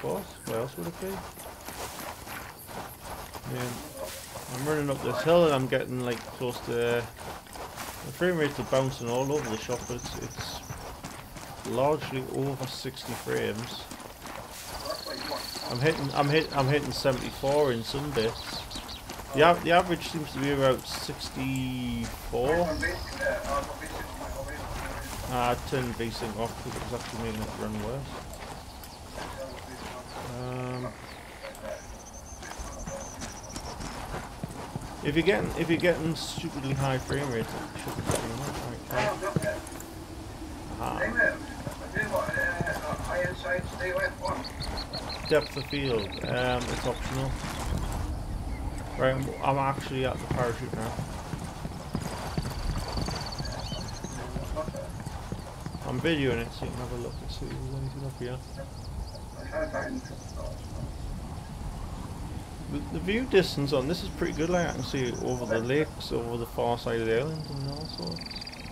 course. Where else would it be? Yeah, I'm running up this hill and I'm getting like close to. The frame rates are bouncing all over the shop, but it's largely over 60 frames. I'm hitting 74 in some bits. The average seems to be about 64. I turned VSync off because it was actually making it run worse. If you're getting stupidly high frame rates, it should be pretty much okay. Depth of field, it's optional. Right, I'm actually at the parachute now. I'm videoing it so you can have a look and see if there's anything up here. The view distance on this is pretty good, like I can see over the lakes, over the far side of the island and all sorts.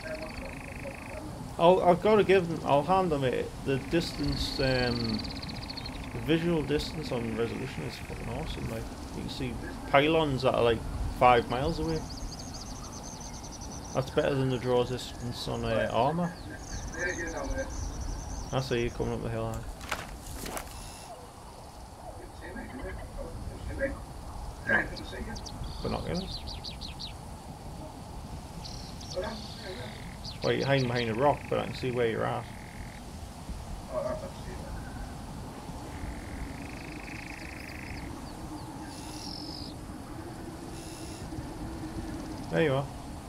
I've got to give them, I'll hand them it, the distance, the visual distance on resolution is fucking awesome, like, you can see pylons that are like 5 miles away. That's better than the draw distance on armour. I see you coming up the hill. No. Binoculars? Well, you're hiding behind a rock, but I can see where you're at. There you are.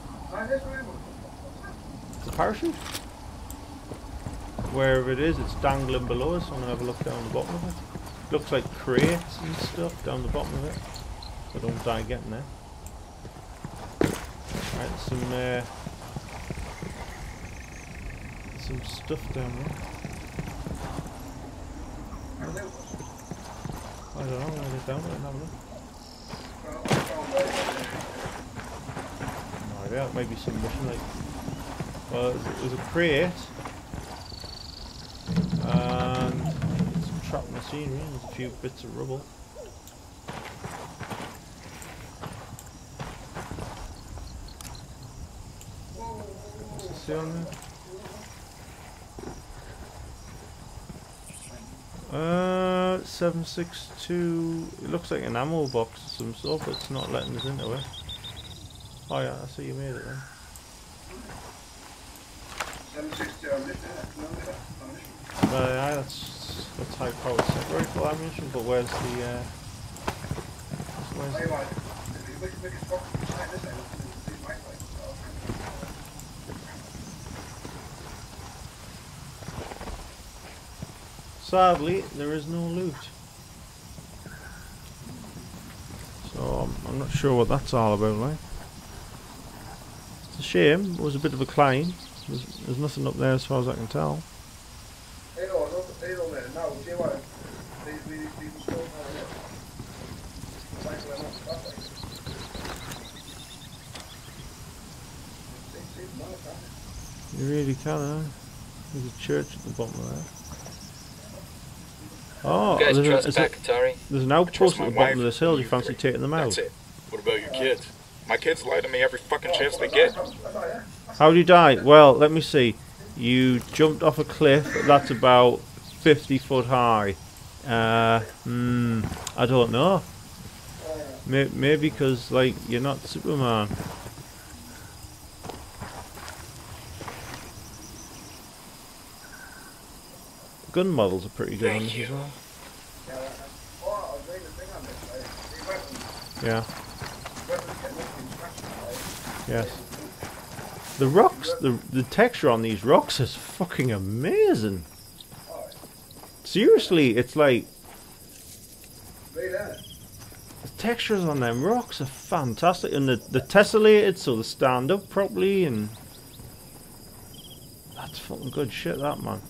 The parachute? Wherever it is, it's dangling below us. I'm going to have a look down the bottom of it. Looks like crates and stuff down the bottom of it. So don't die getting there. Right, some stuff down there. I don't know, I'm going to get down there and have a look. No idea, it might be some mission like... Well, there's a crate. And some trapped machinery, and there's a few bits of rubble. What's it say on there? 762. It looks like an ammo box of some sort, but it's not letting us into it. Oh yeah, I see you made it then. 762. Yeah, that's high powered rifle ammunition, but where's the Sadly, there is no loot. So I'm not sure what that's all about, like. It's a shame, it was a bit of a climb. There's nothing up there as far as I can tell. You really can, huh? There's a church at the bottom of there. Oh, there's an outpost at the bottom of this hill. You fancy taking them out? That's it. What about your kids? My kids lie to me every fucking chance they get. How did you die? Well, let me see. You jumped off a cliff that's about 50 foot high. I don't know. Maybe because, like, you're not Superman. Gun models are pretty good on this as well. Yeah. Yes. The rocks, the texture on these rocks is fucking amazing. Seriously, it's like... The textures on them rocks are fantastic, and they're tessellated so they stand up properly, and... That's fucking good shit, that, man.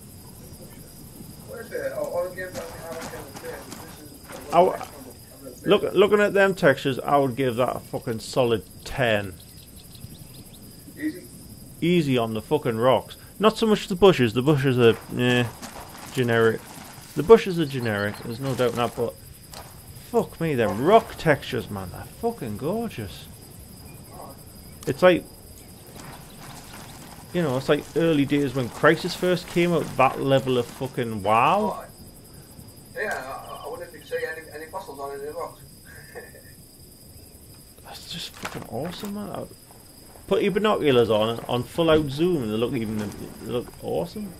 Looking at them textures, I would give that a fucking solid 10. Easy on the fucking rocks. Not so much the bushes. The bushes are generic The bushes are generic, there's no doubt in that, but fuck me, them rock textures, man, they're fucking gorgeous. It's like, you know, it's like early days when Crisis first came out, that level of fucking wow. Yeah, I wonder if you see any fossils on any rocks. That's just fucking awesome, man. Put your binoculars on full out zoom, and they look awesome.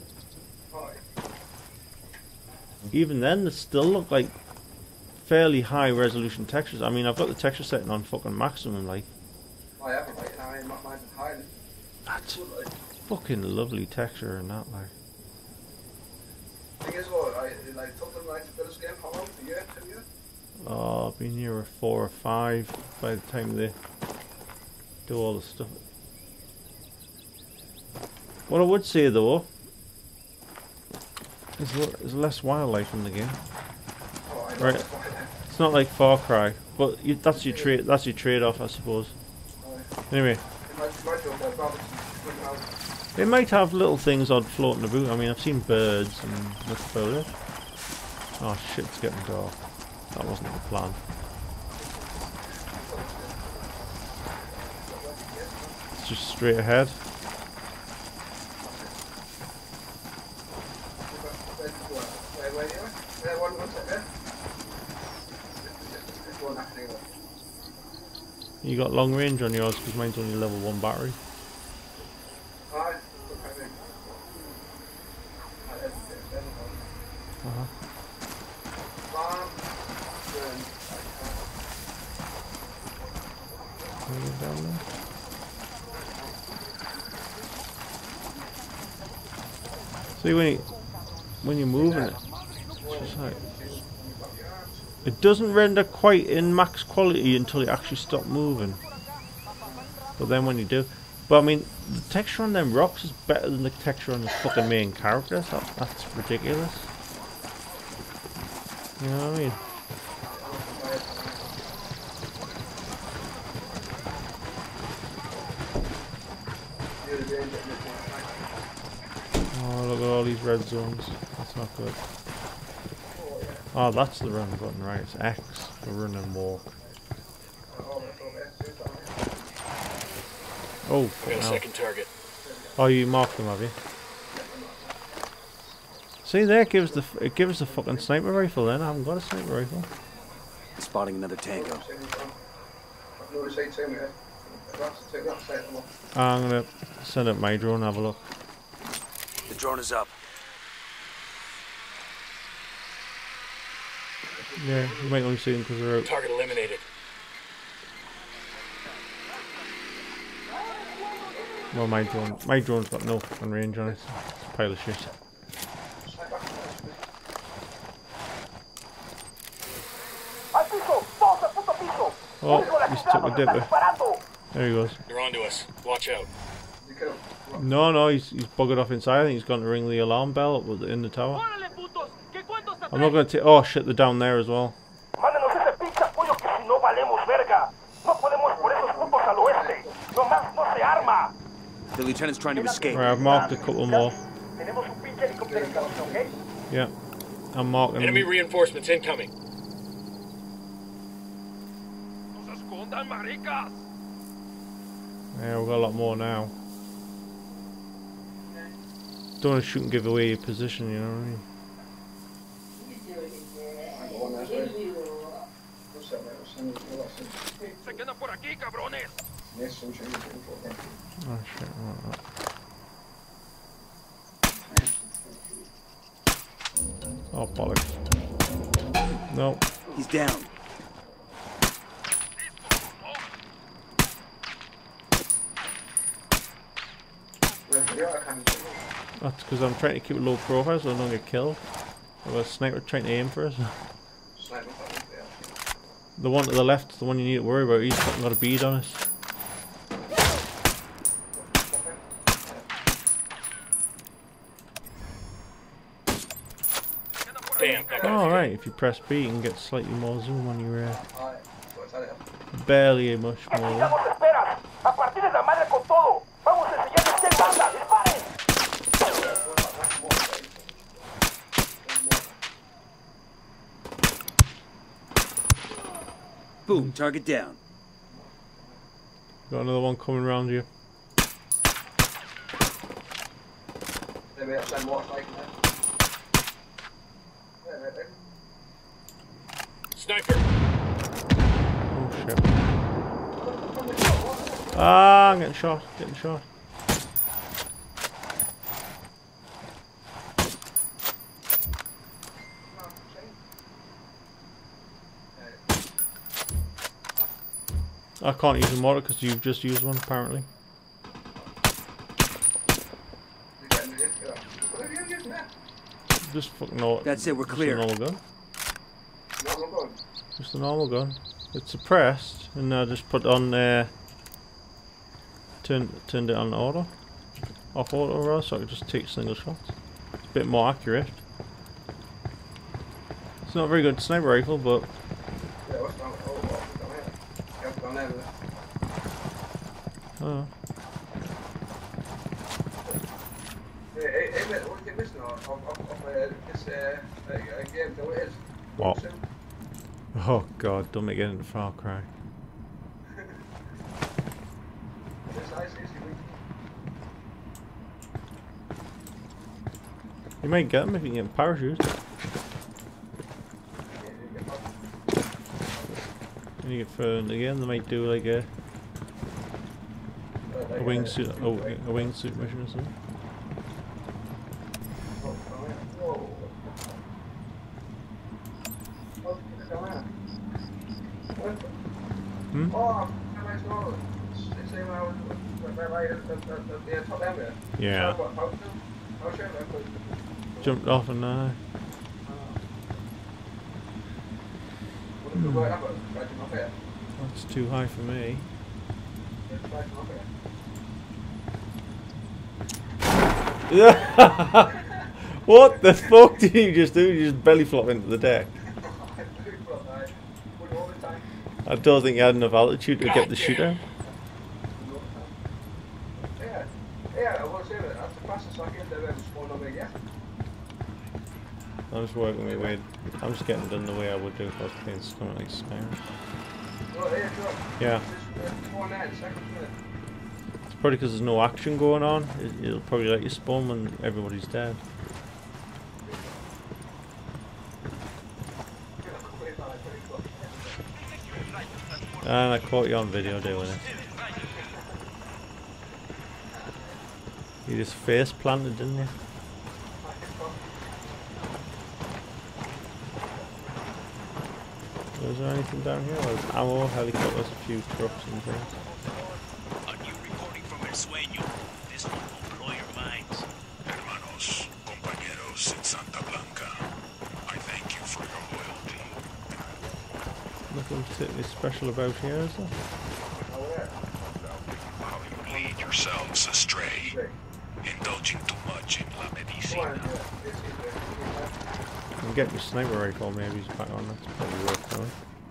Even then, they still look like fairly high resolution textures. I mean, I've got the texture setting on fucking maximum, like. I haven't, like, I mean, mine's high. That's fucking lovely texture and that, like. Thing is, what, like, took them like to build this game, how long? A year, 2 years? Oh, I've been here 4 or 5 by the time they do all the stuff. What I would say though, there's less wildlife in the game. Oh, I know. Right. It's not like Far Cry, but that's your trade-off, I suppose. Anyway, they might have little things odd floating about. I mean, I've seen birds and that's about it. Oh shit, it's getting dark. That wasn't the plan. It's just straight ahead. You got long range on yours because mine's only level 1 battery. Down there. See, when you're moving it, it's just like, it doesn't render quite in max quality until you actually stop moving. But then when you do, but I mean, the texture on them rocks is better than the texture on the fucking main character. So that's ridiculous. You know what I mean? Oh, look at all these red zones. That's not good. Oh, that's the run button, right? It's X for run and walk. Oh, I got a second target. Oh, you marked them, have you? See, there it gives the fucking sniper rifle. Then I haven't got a sniper rifle. Spotting another tango. I'm gonna send up my drone and have a look. The drone is up. Yeah, you might only see them because they're out. Target eliminated. Well, my drone's got no fucking range on it. It's a pile of shit. Oh, he's took a dipper. There he goes. They're onto us. Watch out. No, he's buggered off inside. I think he's gone to ring the alarm bell in the tower. I'm not going to take. Oh shit, they're down there as well. The lieutenant's trying to escape. Right, I've marked a couple more. Yeah, I'm marking. Enemy reinforcements incoming. Yeah, we've got a lot more now. Don't want to shoot and give away your position, you know what I mean? Oh shit, I want that. Oh bollocks. No. He's down. That's because I'm trying to keep a low profile so I don't get killed. I've got a sniper trying to aim for us. The one to the left, the one you need to worry about, he's fucking got a bead on us. Damn. Alright, if you press B you can get slightly more zoom on your barely much more. Boom, target down. Got another one coming around you. Maybe that's same water like that. Yeah, maybe. Sniper! Oh shit. Ah, I'm getting shot. Getting shot. I can't use a mortar because you've just used one apparently. Just fucking know. That's it, we're clear. Just a normal gun. Just a normal gun. It's suppressed, and I just put on turned it on auto, off auto rather, so I could just take single shots. It's a bit more accurate. It's not a very good sniper rifle, but oh. What? Oh god, don't make it into Far Cry. You might get them if you can get parachutes. And you get further again, they might do like a wingsuit, a wingsuit mission or something. Hmm? Yeah. Jumped off and that's too high for me. What the fuck did you just do? You just belly flop into the deck. I don't think you had enough altitude to get the shooter. I'm just working my way. I'm just getting done the way I would do if I was playing something like Skyrim. Yeah. It's probably because there's no action going on. It'll probably let you spawn when everybody's dead. And I caught you on video doing it. You just face planted, didn't you? Was there anything down here? There's ammo, helicopters, a few trucks and things. A new reporting from El Sueño. This one will blow your minds. Hermanos, compañeros in Santa Blanca, I thank you for your loyalty. Nothing particularly special about here, is there? How you lead yourselves astray, indulging too much in la medicina. I can get your sniper rifle maybe back on, that's probably worth doing.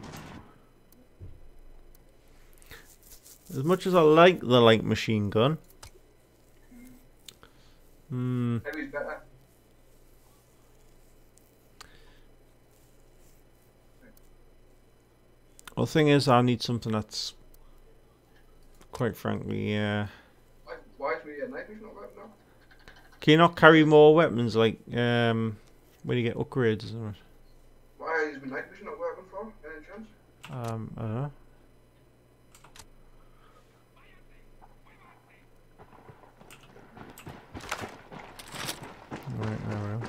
As much as I like the light machine gun. Maybe better. Well, the thing is, I need something that's, quite frankly, Why is we a night vision not working now? can you not carry more weapons, like, when you get upgrades or something? Why is my night vision not working for? Any chance? I don't know. Right, there we go.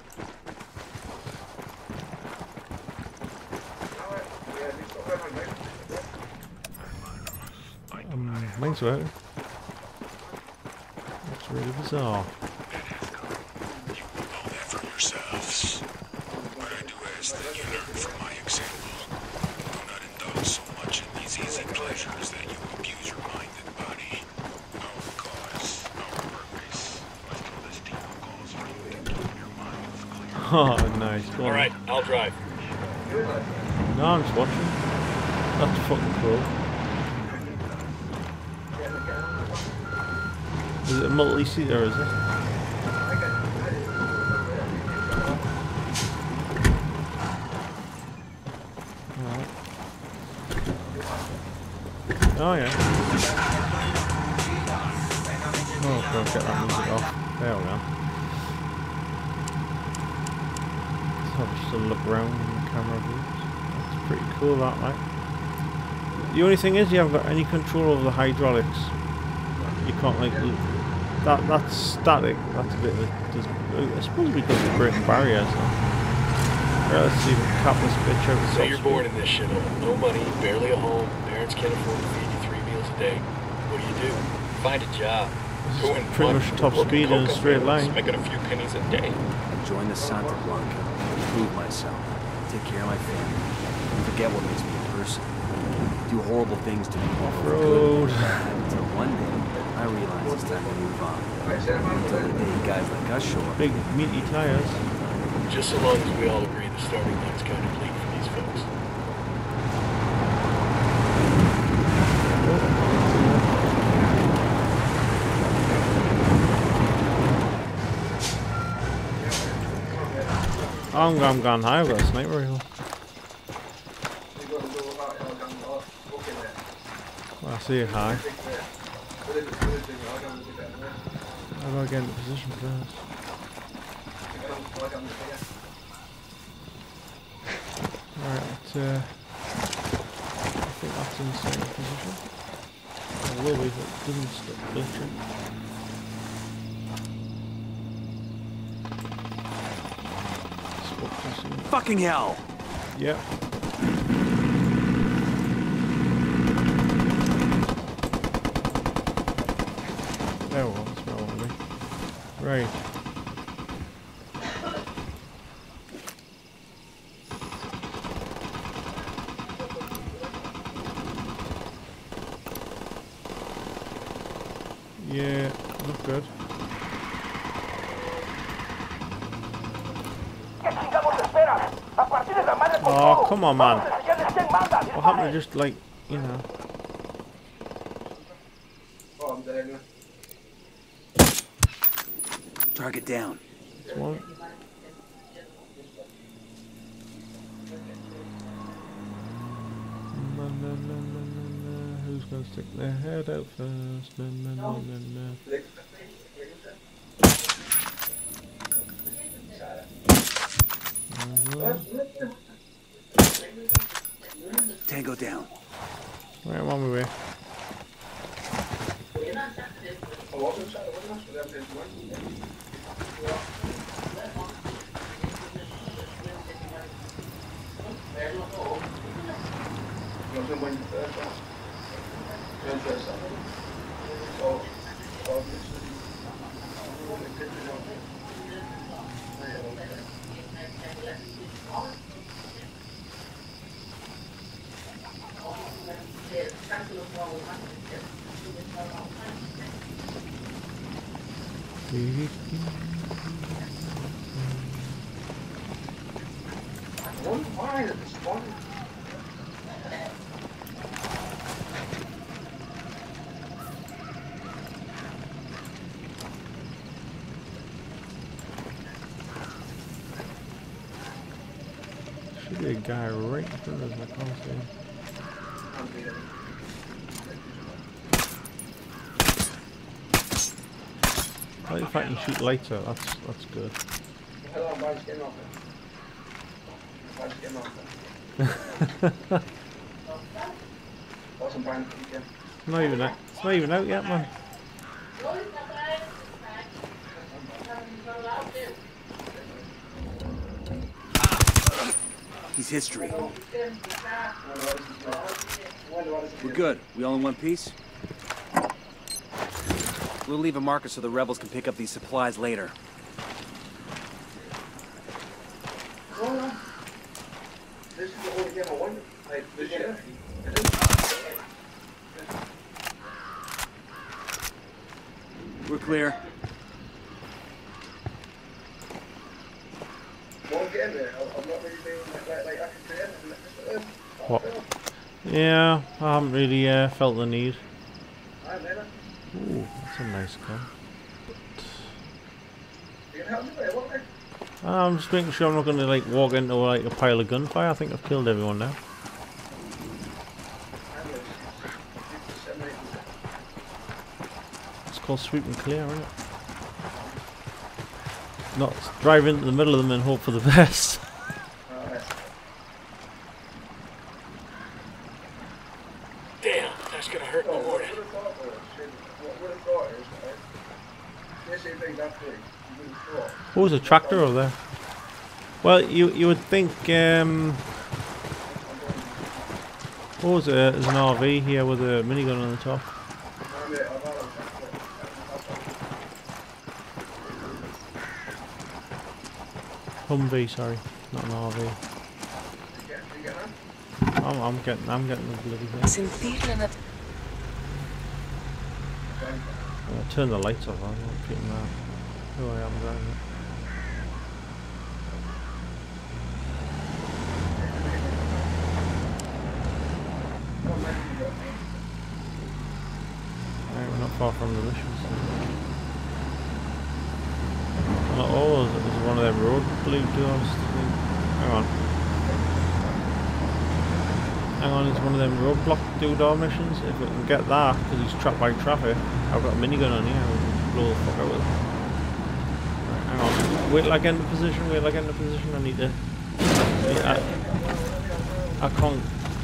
Mine's working. That's really bizarre. You will know that for yourselves. But I do ask that you learn from my example. Do not indulge so much in these easy pleasures that you abuse your mind and body. Our cause, our purpose, was to list evil calls for you to keep your minds clear. Oh, nice. Go on. Alright, I'll drive. No, I'm just watching. That's fucking cool. Is it a multi-seater, is it? Alright. Oh yeah. Oh, God, get that music off. There we go. Let's have just a look around in the camera views. That's pretty cool, that, right? The only thing is you haven't got any control over the hydraulics. You can't like that's static. That's a bit of a. I suppose we could be breaking barriers. Right, let's see if we can cap this bitch over. Say you're born in this shithole. No money, barely a home. Parents can't afford to feed you 3 meals a day. What do? Find a job. Go in pretty much top speed in a straight line. Making a few pennies a day. Join the Santa Blanca. Prove myself. Take care of my family. Forget what makes me a person. Do horrible things to people. Off-road. Until one day, I realize it's time to move on. Until the day guys like us show up. Big meaty tires. Just so long as we all agree the starting line's kind of bleak for these folks. I'm gone high, I've got a sniper rifle. Well, I see it high. How do I get into position for this? Right, I think that's in the same position. It will be if it doesn't stop glitching. Fucking hell! Yep. There was, probably. Right. Yeah, look good. Oh, come on, man. What happened to just, like, you know... Target down. This one. Who's gonna stick their head out first? Tango down. Right, I'm on my way. Should be a guy right in front of us, I can't see him. I like if I can shoot later, that's good. It's not even out yet, man. He's history. We're good. We all in one piece? We'll leave a marker so the rebels can pick up these supplies later. We're clear. What? Yeah, I haven't really felt the need. Ooh, that's a nice gun. I'm just making sure I'm not going to like walk into like a pile of gunfire. I think I've killed everyone now. called sweep and clear, isn't it? Not drive into the middle of them and hope for the best. Damn, that's gonna hurt in the morning. Oh, there's a tractor over there. Well, you would think. Oh, there's an RV here with a minigun on the top. Humvee, sorry, not an RV. I'm getting the bloody thing. I'll turn the lights off. I'm not getting that. Oh, I am driving it. Right, we're not far from the missions. Not all. There's one of them road blue doors. Hang on. Hang on, it's one of them roadblock do-door missions. If we can get that, because he's trapped by traffic, I've got a minigun on here, we can blow the fuck out with it. Right, hang on. Wait till I get into position, wait till I get into position, I need to... I can't...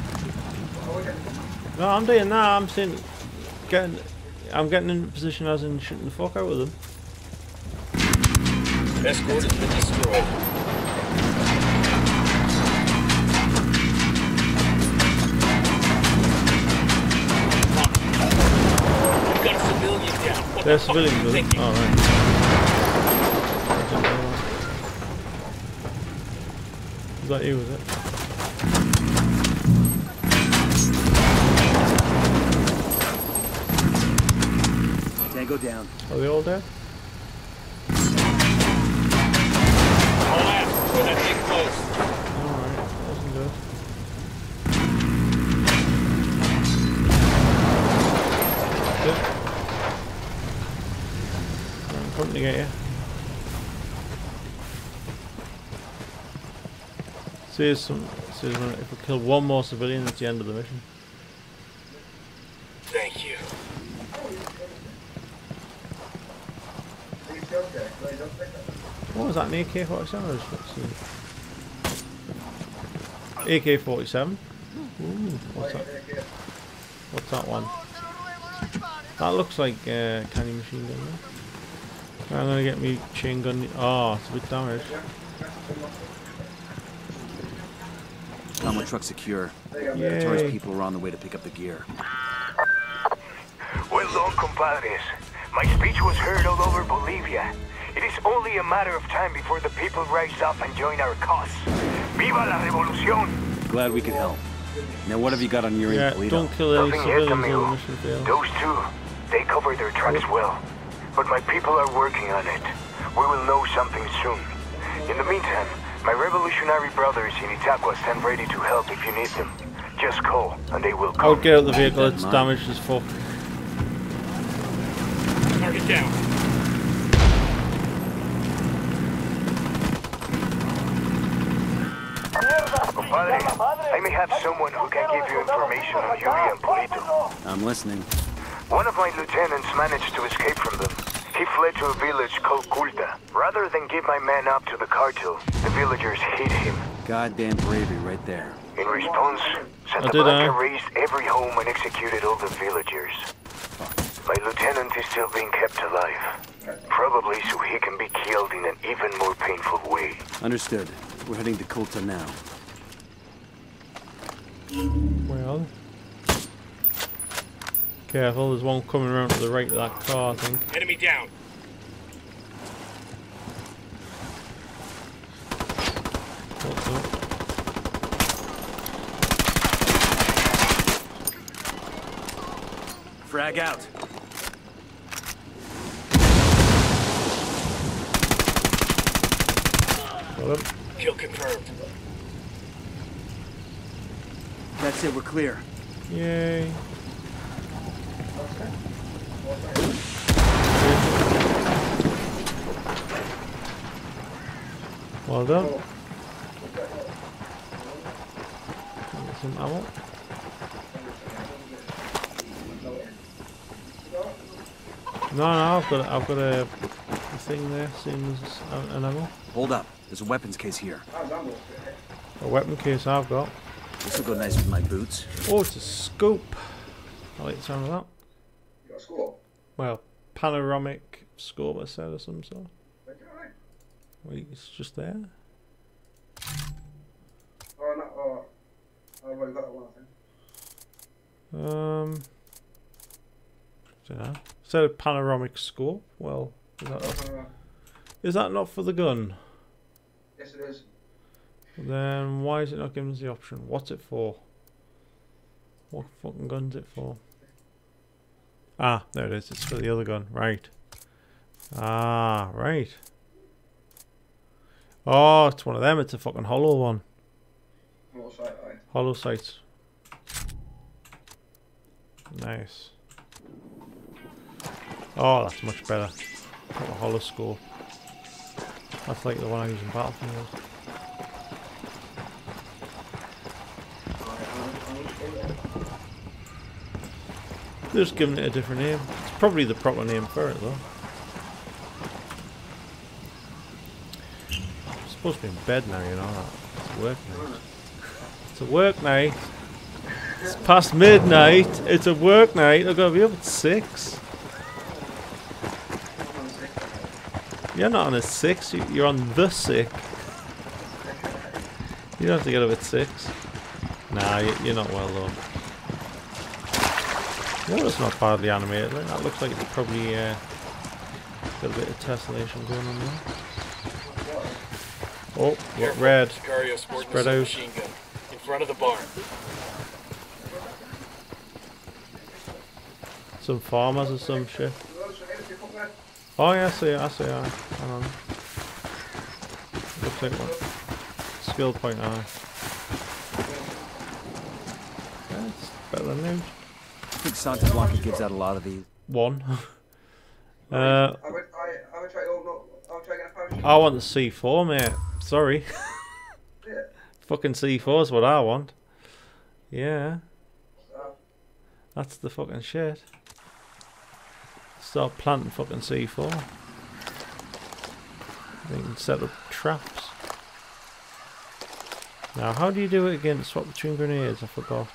No, I'm doing that, I'm saying... I'm getting into position as in shooting the fuck out of them. Escort has been destroyed. They're civilians, really? Oh, right. Was that you, was it? Tango down. Are they all dead? All out. We're that thing close. Alright, that wasn't good. Good. Coming to get you. Says if we kill one more civilian, it's the end of the mission. Thank you. What was that, an AK-47? AK-47? Ooh, what's that? What's that one? That looks like candy machine gun there. I'm gonna get me chain gun. Oh, it's a bit damaged. Combo truck secure. Yay. Tourist people are on the way to pick up the gear. Well done, compadres. My speech was heard all over Bolivia. It is only a matter of time before the people rise up and join our cause. Viva la revolución! Glad we could help. Now what have you got on your Yeah, end, don't kill any Nothing yet, civilians or amigo. the mission fails. Those two, they cover their tracks well. But my people are working on it. We will know something soon. In the meantime, my revolutionary brothers in Itaqua stand ready to help if you need them. Just call, and they will come. I would get out the vehicle, it's damaged as fuck. Target down. Compadre, I may have someone who can give you information on Yuri and Polito. I'm listening. One of my lieutenants managed to escape from them. He fled to a village called Culta. Rather than give my man up to the cartel, the villagers hid him. Goddamn bravery right there. In response, Santa Blanca razed every home and executed all the villagers. My lieutenant is still being kept alive. Probably so he can be killed in an even more painful way. Understood. We're heading to Culta now. Well, careful, there's one coming around to the right of that car, I think. Enemy down. What's up? Frag out. Got him. Kill confirmed. That's it, we're clear. Yay. Well done. Get some ammo. No, I've got a thing there, seeing as an ammo. Hold up. There's a weapons case here. A weapon case I've got. This will go nice with my boots. Oh, it's a scope. I like the sound of that. You got a score? Well, panoramic scope, I said, or some sort. Wait, it's just there. Oh, no, oh. I've already got that one, I think. Don't know. Instead of panoramic scope, well, is that not for the gun? Yes, it is. Then why is it not giving us the option? What's it for? What fucking gun's it for? Ah, there it is. It's for the other gun. Right. Ah, right. Oh, it's one of them. It's a fucking hollow one. More sight, right? Hollow sights. Nice. Oh, that's much better. Got a hollow scope. That's like the one I use in Battlefield. They're just giving it a different name. It's probably the proper name for it though. I'm supposed to be in bed now, you know that. It's work night. It's a work night. It's past midnight. It's a work night. I've got to be up at 6. You're not on a 6. You're on the sick. You don't have to get up at 6. Nah, you're not well though. Well, it's not badly animated. Like, that looks like it's probably got a bit of tessellation going on there. Oh, what red? Spread out. Machine gun in front of the barn. Some farmers or some shit. Oh yeah, I see it. Hang on. Looks like one. Skill point eye. That's better than news. I think Santa Blanca gives out a lot of these. One. I I want the C4, mate. Sorry. Yeah. Fucking C4 is what I want. Yeah. That's the fucking shit. Start planting fucking C4. They can set up traps. Now, how do you do it again to swap between grenades? I forgot.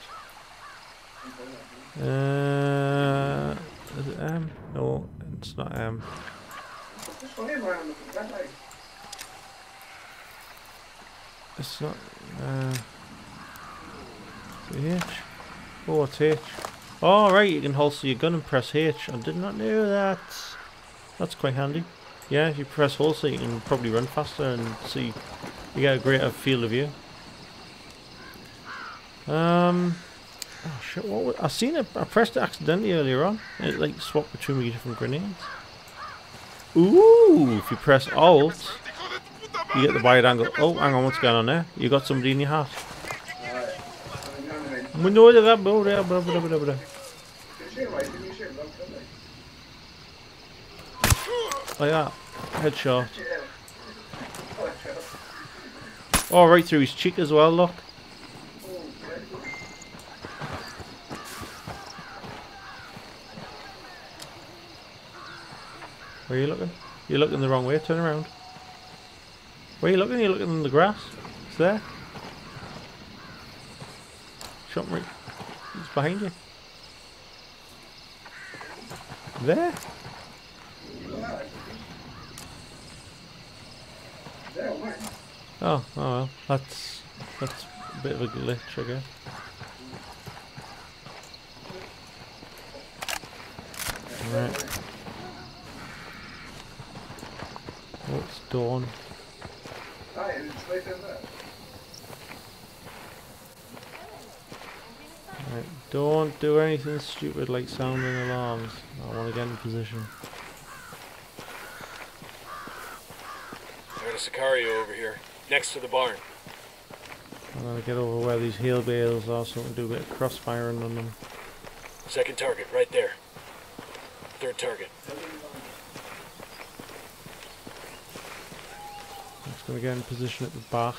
Is it M? No, it's not M. It's not. Is it H? Oh, it's H. Oh, right, you can holster your gun and press H. I did not know that. That's quite handy. Yeah, if you press holster, you can probably run faster and see. You get a greater field of view. Oh shit! What was, I seen it. I pressed it accidentally earlier on. It like swapped between the different grenades. Ooh! If you press Alt, you get the wide angle. Oh, hang on, what's going on there? You got somebody in your hat. We know that. Like that. Headshot. Oh, right through his cheek as well. Look. Where are you looking? You're looking the wrong way, turn around. Where are you looking? You're looking in the grass. It's there. Shot me. It's behind you. There. Oh well. That's a bit of a glitch, I guess. Right. Oh, it's dawn. Right, don't do anything stupid like sounding alarms. I want to get in position. There's a Sicario over here, next to the barn. I'm gonna get over where these heel bales are so I can do a bit of crossfiring on them. Second target, right there. Third target. I'm just gonna get in position at the back.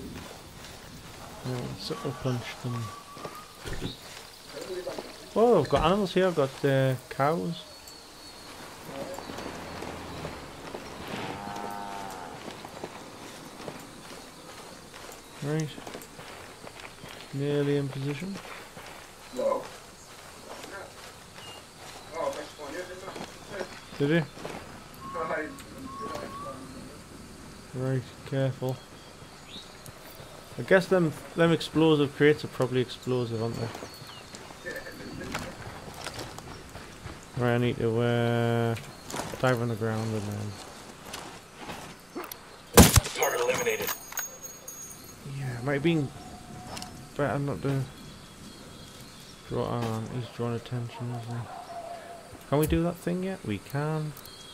Sucker punch them. Oh, I've got animals here. I've got cows. Right. Nearly in position. Whoa. Oh, that's fine. Yeah, Did he? Right. Right, careful. I guess them explosive crates are probably explosive, aren't they? Right, I need to dive on the ground and then... Target eliminated. Yeah, it might have been better not to draw... he's drawing attention, isn't he? Can we do that thing yet? We can.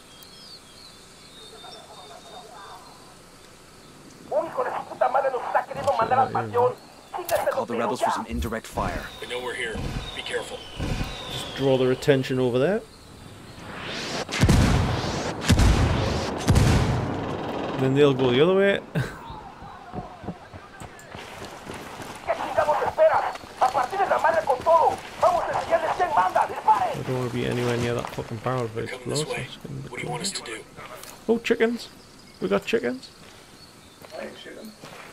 Call the rebels for some indirect fire. They know we're here. Be careful. Just draw their attention over there. And then they'll go the other way. I don't want to be anywhere near that fucking barrel if it Come this explodes. way. What do you want us to do? Oh, chickens! We got chickens. I ain't shooting.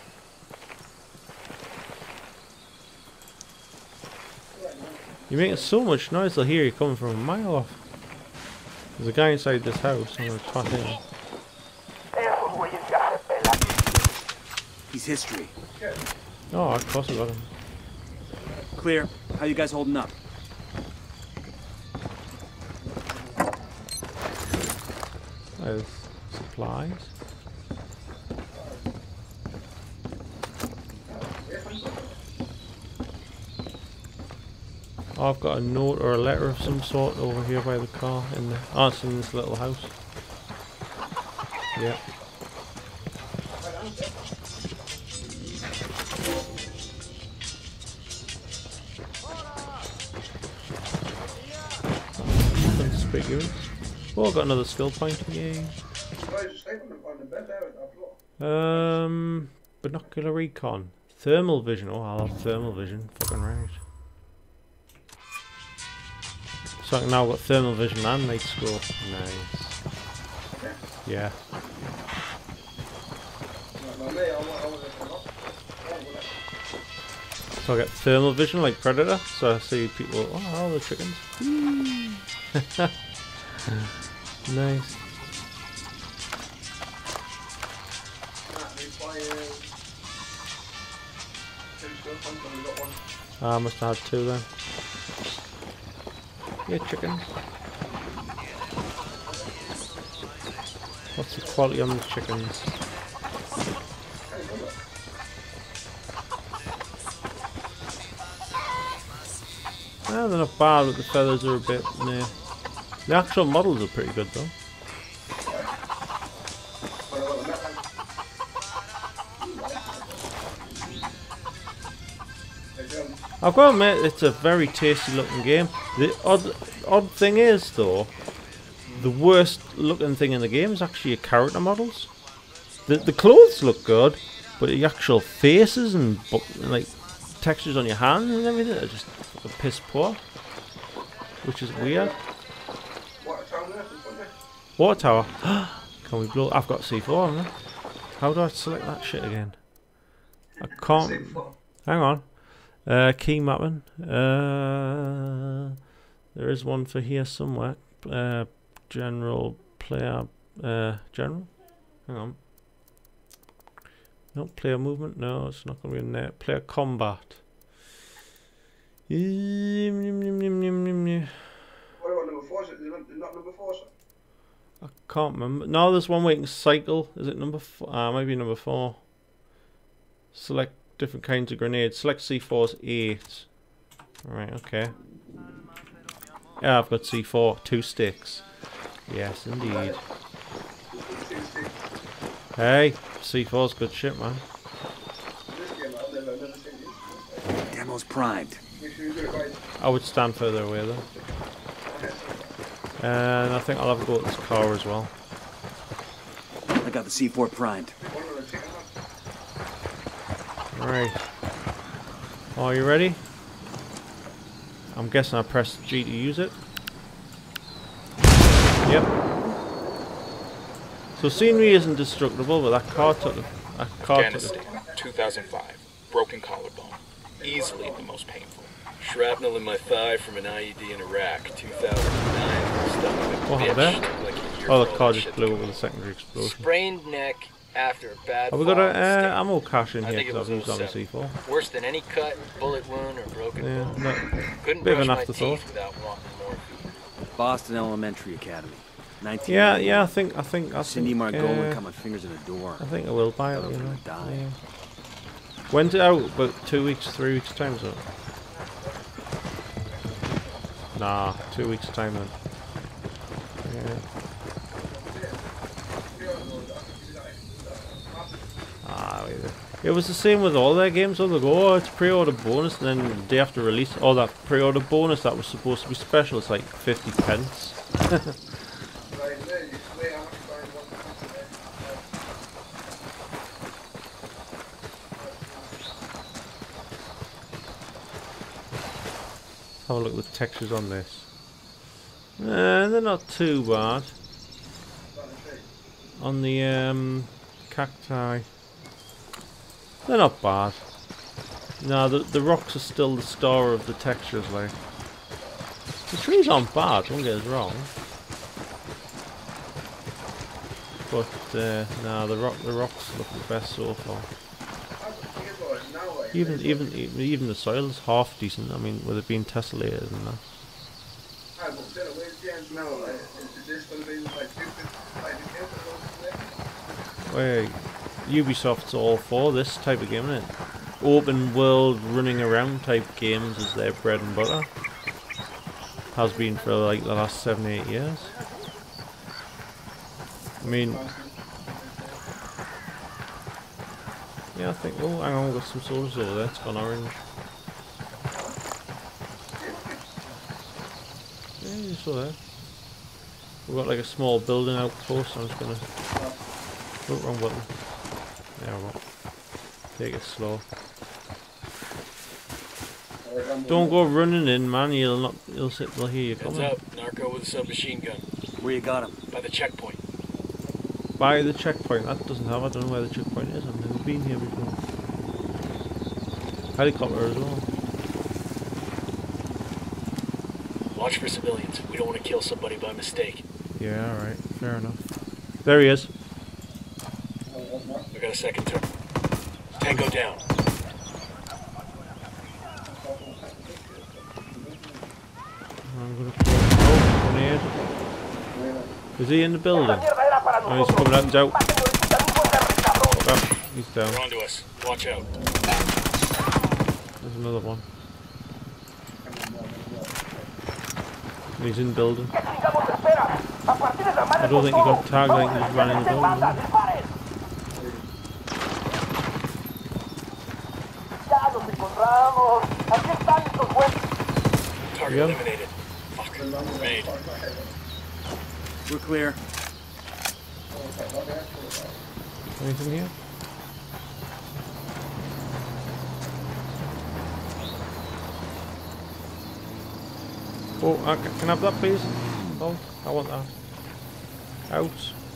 You're making so much noise they'll hear you coming from a mile off. There's a guy inside this house. I'm gonna twat him. He's history. Oh, of course I got him. Clear. How you guys holding up? There's supplies. Oh, I've got a note or a letter of some sort over here by the car in the... Oh, it's in this little house. Yeah. Conspicuous. Oh, I've got another skill point. Yay. Binocular recon. Thermal vision. Oh, I'll have thermal vision. Fucking right. So I can now got thermal vision and night scope. Nice. Yeah. So I get thermal vision like Predator. So I see people. Oh, the chickens. Nice. I must have had two then. Yeah, chickens. What's the quality on the chickens? Ah, they're not bad, but the feathers are a bit nah. The actual models are pretty good though. I've got to admit, it's a very tasty looking game. The odd thing is though, the worst looking thing in the game is actually your character models. The clothes look good, but the actual faces and like textures on your hands and everything are just fucking piss poor, which is weird. Water tower. Can we blow? I've got C4 haven't I? How do I select that shit again? I can't. Hang on. Key mapping. There is one for here somewhere. General player. General. Hang on. No player movement. No, it's not going to be in there. Player combat. What about number 4? Is it not number 4, sir? I can't remember. No, there's one where you can cycle. Is it number 4? Maybe number 4. Select different kinds of grenades. Select C4's 8. Right, okay. Yeah, I've got C4. 2 sticks. Yes, indeed. Hey, C4's good shit, man. Demo's primed. I would stand further away though. And I think I'll have a go at this car as well. I got the C4 primed. Right. Are you ready? I'm guessing I pressed G to use it. Yep. So scenery isn't destructible, but that car took it. 2005. Broken collarbone. Easily the most painful. Shrapnel in my thigh from an IED in Iraq, 2009. Stuck with a What happened bitch. there? Took like a year Oh, for the all car that just shit to blew come up with a out. secondary explosion. Sprained neck after a bad Have we got fall a on the stage. ammo cache in I here? think it Because I've was used on the 07. C4. Worse than any cut, bullet wound, or broken Yeah, bone. no, Couldn't bit of brush an my afterthought. teeth without wanting morphine. Boston Elementary Academy. 19. Yeah, I think. Cindy Margolin uh, cut my fingers in a door. I think I will buy it. Thought I You was know. gonna die. Yeah. When's it out? About 2 weeks, 3 weeks time, so. Nah, 2 weeks time then. Yeah. It was the same with all their games. They go, oh, it's pre-order bonus, and then the day after release, oh, that pre-order bonus that was supposed to be special, it's like 50 pence. Have a look at the textures on this. They're not too bad. On the cacti, they're not bad. No, the rocks are still the star of the textures, like. The trees aren't bad, don't get us wrong. But no, the rocks look the best so far. Even the soil's half decent. I mean, with it being tessellated and that. Wait, Ubisoft's all for this type of game, isn't it? Open world, running around type games is their bread and butter. Has been for like the last 7-8 years. I mean, yeah, I think. Oh, hang on, we've got some soldiers over there. It's gone orange. Yeah, you saw that. We've got like a small building out close. I'm just gonna. Oh, wrong button. Yeah, we won't. Take it slow. Don't go running in, man. They'll hear you Heads coming. up, narco with a submachine gun. Where you got him? By the checkpoint. By the checkpoint. That doesn't have. I don't know where the checkpoint is. I've never been here before. Helicopter as well. Watch for civilians. We don't want to kill somebody by mistake. Yeah, alright. Fair enough. There he is. We got a second turn. Tango down. I'm gonna close. Oh, grenade. Is he in the building? Oh, he's coming out and out. Fuck up. He's down. They're onto us. Watch out. There's another one. He's in the building. I don't think he got tagged, I think he just ran in the building. Didn't he? Target Yeah. eliminated. Fuck. Made. We're clear. Anything here? Oh, can I have that, please? Oh, I want that. Out.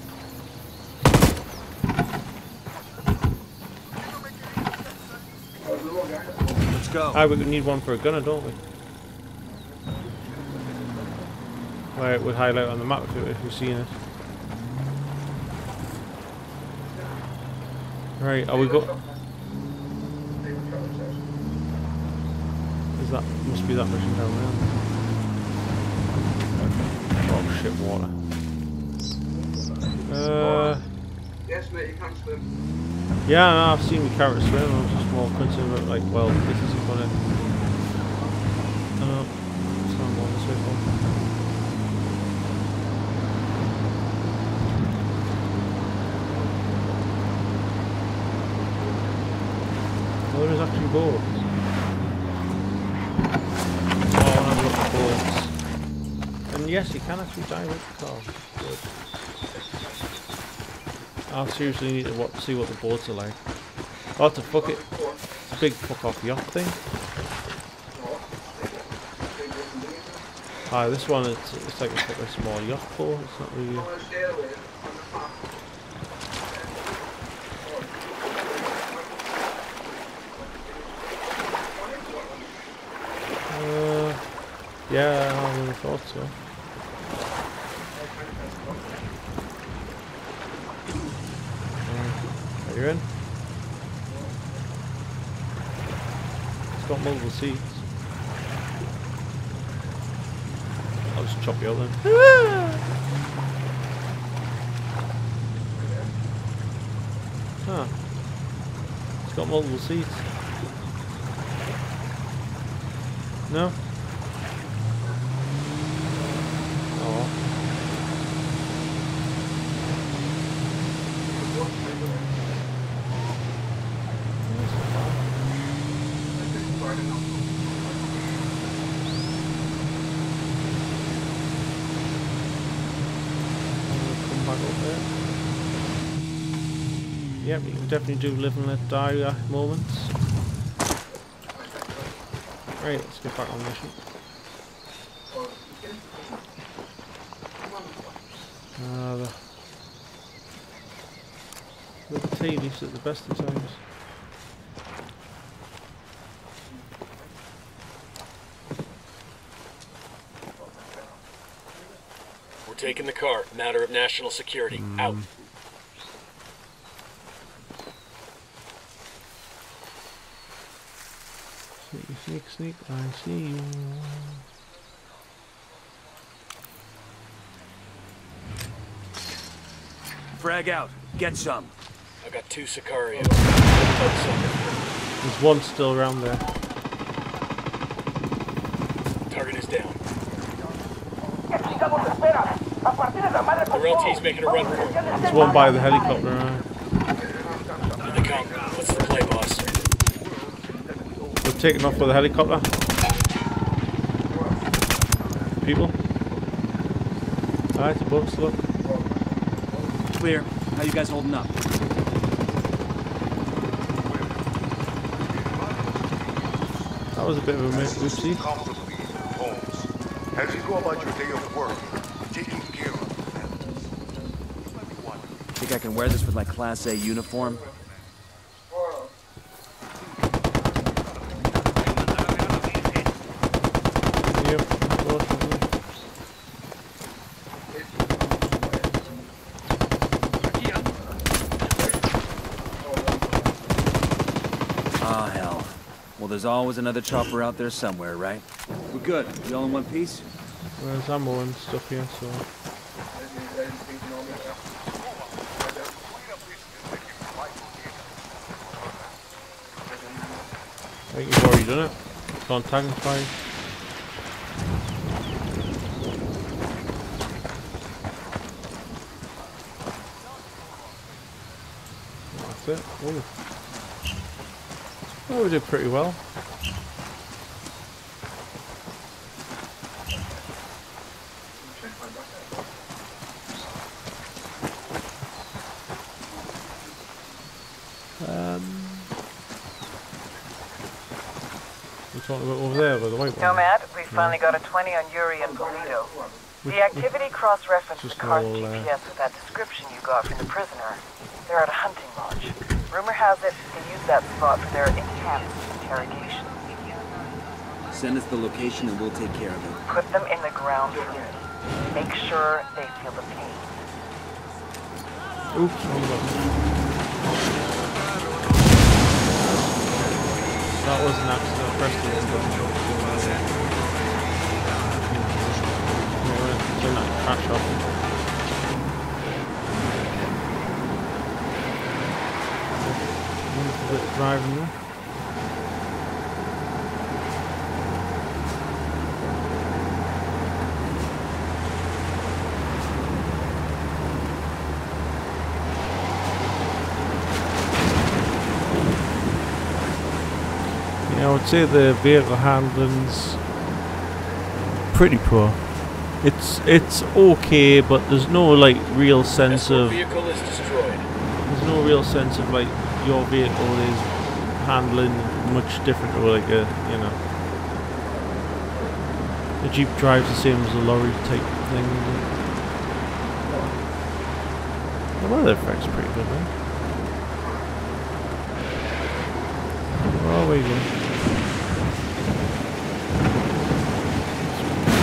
Let's go. Ah, we need one for a gunner, don't we? Right, we'll highlight on the map if we've seen it. Right, are we go? Is that must be that mission down there? Oh shit, water. Yes, mate, you can swim. Yeah, no, I've seen the character swim. I was just more concerned about like, well, this isn't gonna. No, it's not going this way. Oh, there's actually boats. Oh, I want to look at boats. And yes, you can actually dive with the car. Good. I seriously need to see what the boats are like. Oh, it's a fuck it. It's a big fuck off yacht thing. Ah, this one it's like a fucking small yacht pole. It's not really. Yeah, I would have thought so. Are you in? It's got multiple seats. I'll just chop you out then. Huh. It's got multiple seats. No? Oh. Come back up there. Yep, you can definitely do live and let die moments. Right, let's get back on mission. The tea leaves at the best of times. We're taking the car. Matter of national security. Out. Sneak, sneak, sneak, I see you. Frag out. Get some. I got 2 Sicarios. There's one still around there. Target is down. The RLT's making a run for it. There's one by the helicopter. Here they come. What's the play, boss? We're taking off with the helicopter. People. Alright, the boats look. Clear. How you guys holding up? That was a bit of a miss, oopsie. Comfortably in your homes. As you go about your day of work, taking care of them. Think I can wear this with my Class A uniform? Yep, unfortunately. Ah, hell. Well, there's always another chopper out there somewhere, right? We're good. We all in one piece? There's ammo and stuff here, so. I think you've already done it. It's on tank fire. That's it. Ooh. Oh, we did pretty well. We're talking about over there by the white one. Nomad, we finally got a 20 on Yuri and Polito. The activity cross-referenced the car's GPS with that description you got from the prisoner. They're at a hunting lodge. Rumor has it they use that spot for their enhanced interrogation. Send us the location and we'll take care of it. Put them in the ground for me. Make sure they feel the pain. Oops, wrong button. That was an accident. I pressed the wrong button. Turn that crash off. Wonderful bit of driving there. I would say the vehicle handling's pretty poor. It's okay, but there's no like real sense of. Vehicle is destroyed. There's no real sense of like your vehicle is handling much different, or like a the Jeep drives the same as a lorry type thing. The weather effect's pretty good, man. Oh, where you going?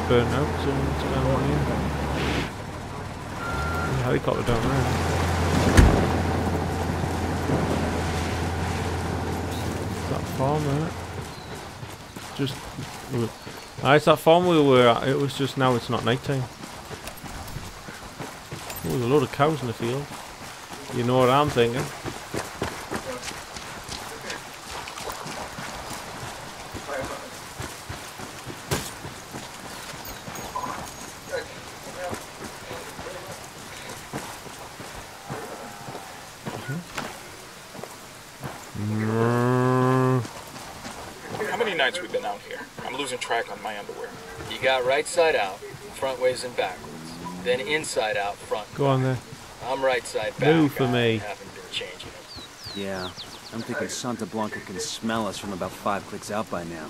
burnt out. So what's going on here? The helicopter down there. That farm there. Just. It's that farm we were at. It was just now it's not night time. Oh, there's a load of cows in the field. You know what I'm thinking. How many nights we've been out here? I'm losing track on my underwear. You got right side out, front ways and backwards. Then inside out, front. Go on there. I'm right side back. Move for me. I haven't been changing it. Yeah, I'm thinking Santa Blanca can smell us from about 5 clicks out by now.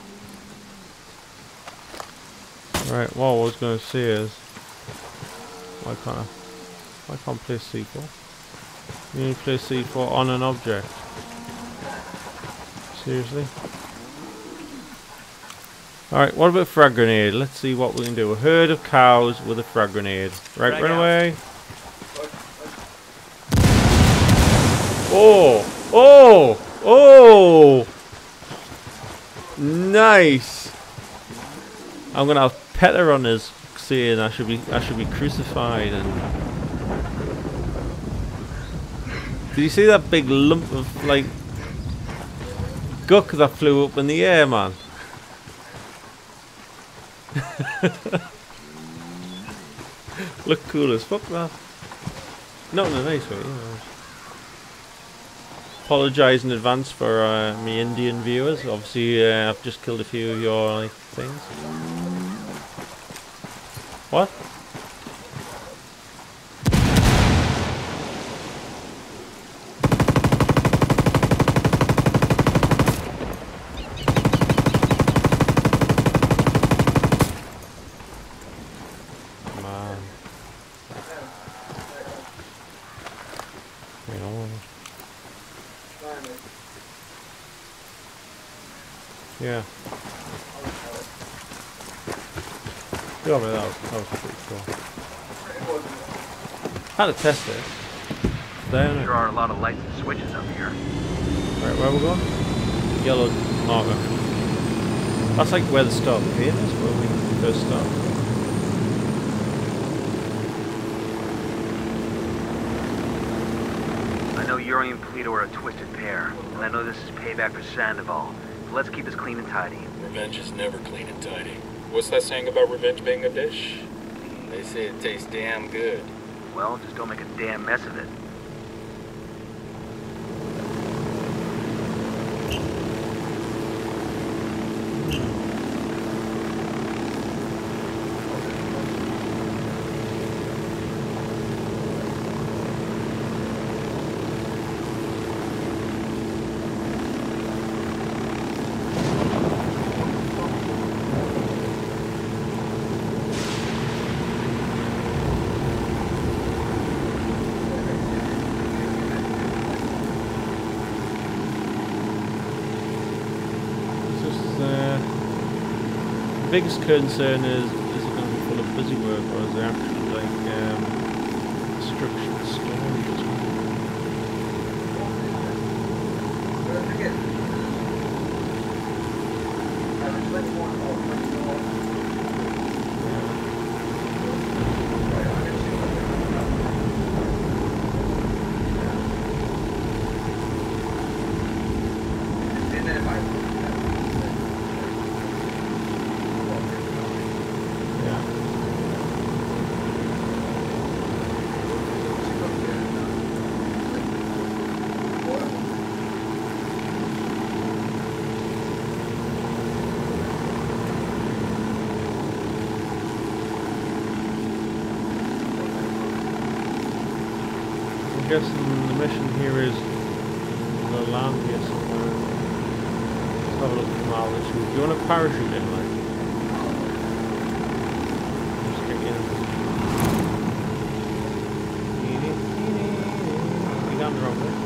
Right, what I was going to say is, why can't play C4? You need to play C4 on an object. Seriously? Alright, what about frag grenade? Let's see what we can do. A herd of cows with a frag grenade. Right, run away. Oh! Oh! Oh! Nice! I'm gonna have Petter on his saying I should be crucified. And did you see that big lump of like guck that flew up in the air, man? Look cool as fuck, man. Not in a nice way, you know. Apologise in advance for me Indian viewers. Obviously, I've just killed a few of your like, things. What? Man. You know. Yeah. Yeah, but that was pretty cool. Had to test it. There are a lot of lights and switches up here. Right, where we going? Yellow marker. That's like where the start of the game is, where we first start. I know Yuri and Polito are a twisted pair, and I know this is payback for Sandoval. So let's keep this clean and tidy. Revenge is never clean and tidy. What's that saying about revenge being a dish? They say it tastes damn good. Well, just don't make a damn mess of it. The biggest concern is it going to be full of busy work, or is there actually like structured story as well? I'm guessing the mission here is the land here somewhere. Let's have a look from altitude. Do you want a parachute in, like? Just get in. You're down the wrong way.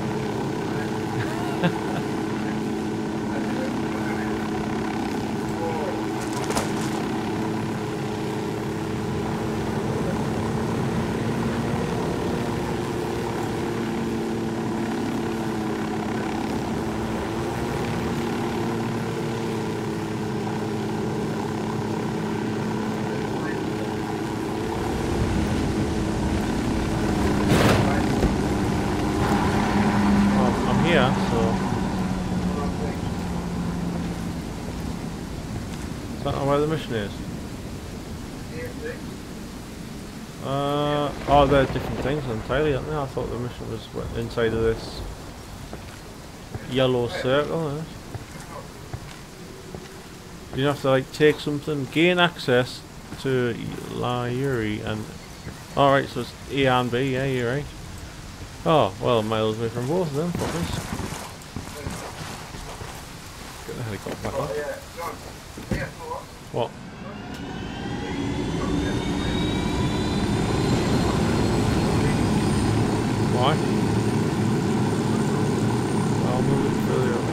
here, so... Is that not where the mission is? Oh, they're different things entirely, aren't they? I thought the mission was inside of this yellow circle. Eh? You have to like take something, gain access to Lyuri, and alright, so it's A and B, yeah, you're right. Oh, well, miles away from both of them, fuckers. Get the helicopter back on. What? Why? I'll move it further up.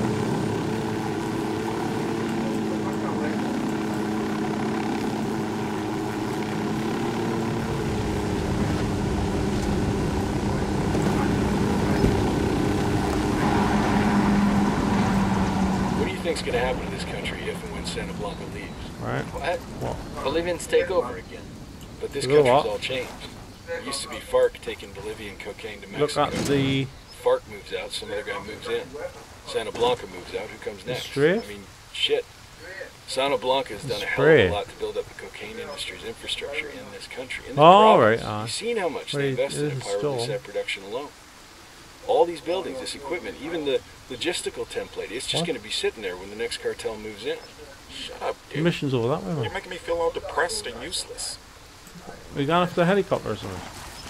What do you think's gonna happen to this country if and when Santa Blanca leaves? Right. What? Bolivians take over again. But this Look country's what? all changed. It used to be FARC taking Bolivian cocaine to Look Mexico. at the... FARC moves out, some other guy moves in. Santa Blanca moves out, who comes next? Straight? I mean, shit. Santa Blanca has done a hell Straight. of a lot to build up the cocaine industry's infrastructure in this country. In this Oh, province. right. You've seen how much they Wait, invested in this is power still- reset production alone. All these buildings, this equipment, even the logistical template, it's just What? going to be sitting there when the next cartel moves in. Shut up, The dude. mission's over that way, You're man. making me feel all depressed and useless. We gone after the helicopter or something.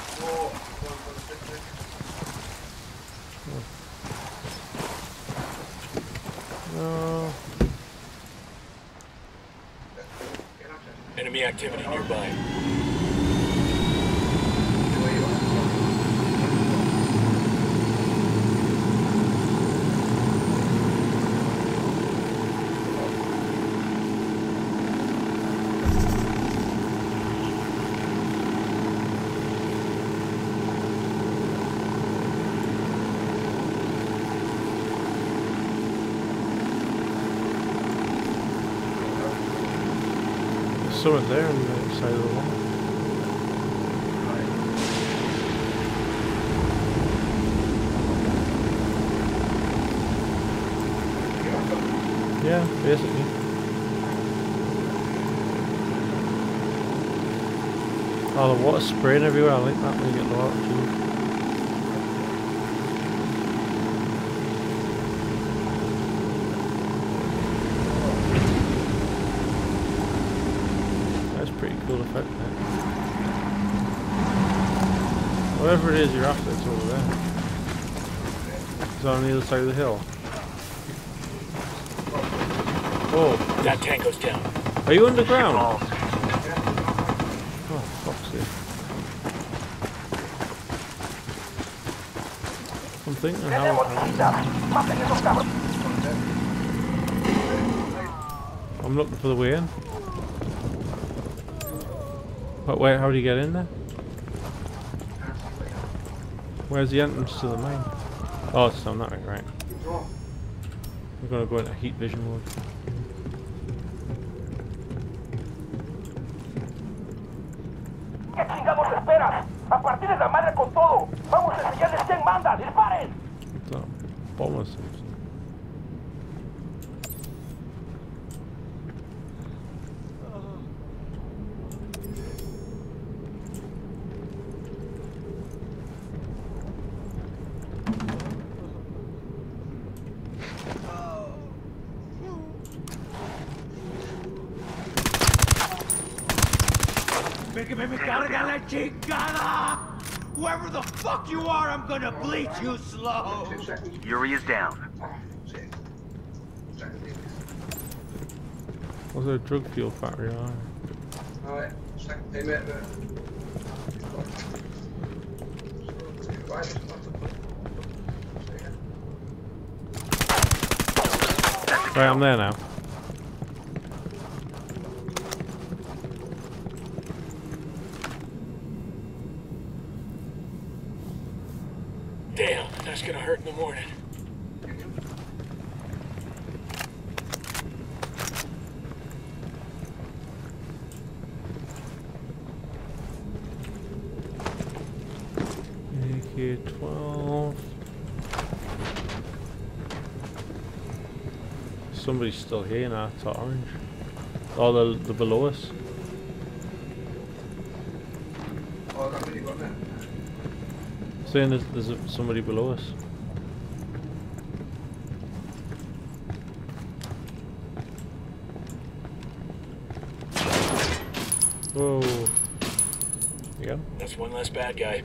No. Enemy activity nearby. There's someone there on the side of the wall. Yeah, basically. Oh, the water's spraying everywhere. I like that when you get the water too. That's a pretty cool effect there. Whatever it is you're after, it's over there. It's on the other side of the hill. Oh, That tank goes down. are you underground? Oh, fuck's sake. I'm thinking how... I'm looking for the way in. But wait, how do you get in there? Where's the entrance to the mine? Oh, it's on that way, right. We're gonna go into heat vision mode. ¿Qué chingados esperas? ¡A partir de la madre con todo! ¡Vamos a enseñarles quién manda! ¡Disparen! What's that? Bomber suits. Me carga la chingada! Whoever the fuck you are, I'm gonna bleach you slow! Yuri is down. Was there a drug fuel factory on? Alright, hey mate. Right, I'm there now. Damn, that's gonna hurt in the morning. AK-12. somebody's still here now. It's orange. Oh, they're below us. Oh, that really got there. Saying there's somebody below us. Whoa. Yeah. That's one less bad guy.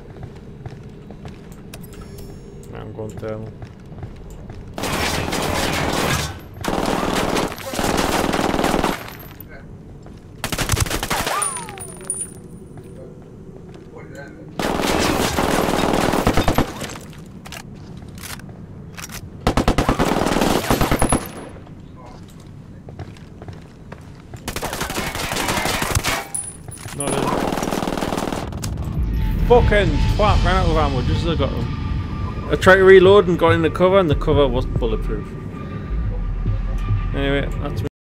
I'm going thermal. Not in. Fucking twat, ran out of ammo just as I got him. I tried to reload and got in the cover, and the cover wasn't bulletproof. Anyway, that's